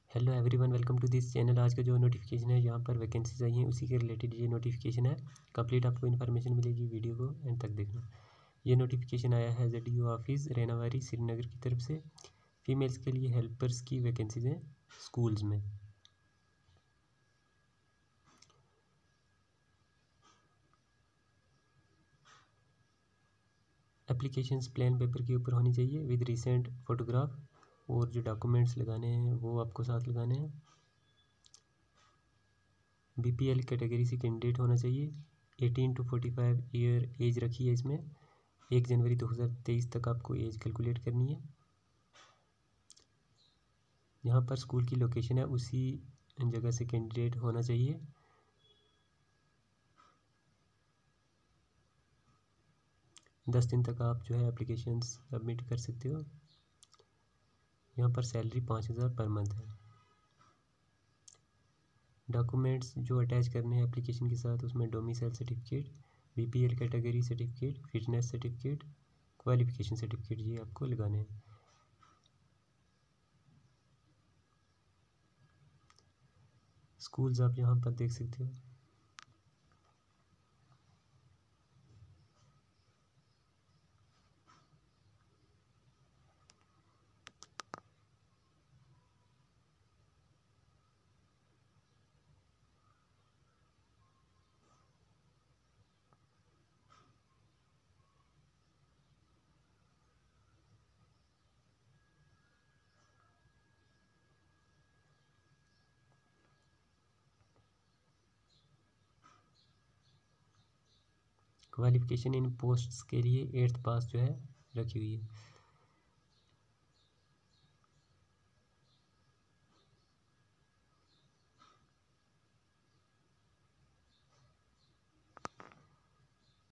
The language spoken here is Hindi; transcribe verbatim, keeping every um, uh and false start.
Hello everyone, welcome to this channel. आज का जो नोटिफिकेशन है, यहाँ पर वैकेंसीज आई हैं, उसी के रिलेटेड ये नोटिफिकेशन है। कंप्लीट आपको इन्फॉर्मेशन मिलेगी, वीडियो को एंड तक देखना। ये नोटिफिकेशन आया है ज़ेडीओ ऑफिस रेनावारी श्रीनगर की तरफ से। फीमेल्स के लिए हेल्पर्स की वैकेंसीज हैं स्कूल्स में। एप्लीकेशंस प्लेन पेपर के ऊपर होनी चाहिए विद रिसेंट फोटोग्राफ, और जो डॉक्यूमेंट्स लगाने हैं वो आपको साथ लगाने हैं। बीपीएल कैटेगरी से कैंडिडेट होना चाहिए। Eighteen to forty five year age रखी है इसमें। एक जनवरी दो हज़ार तेईस तक आपको एज कैलकुलेट करनी है। यहाँ पर स्कूल की लोकेशन है, उसी जगह से कैंडिडेट होना चाहिए। दस दिन तक आप जो है एप्लीकेशन सबमिट कर सकते हो। यहाँ पर सैलरी पाँच हज़ार पर मंथ है। डॉक्यूमेंट्स जो अटैच करने हैं एप्लीकेशन के साथ, उसमें domicile certificate, BPL category certificate, fitness certificate, qualification certificate, ये आपको लगाने हैं। स्कूल्स आप यहाँ पर देख सकते हो। क्वालिफिकेशन इन पोस्ट्स के लिए एट्थ पास जो है रखी हुई है।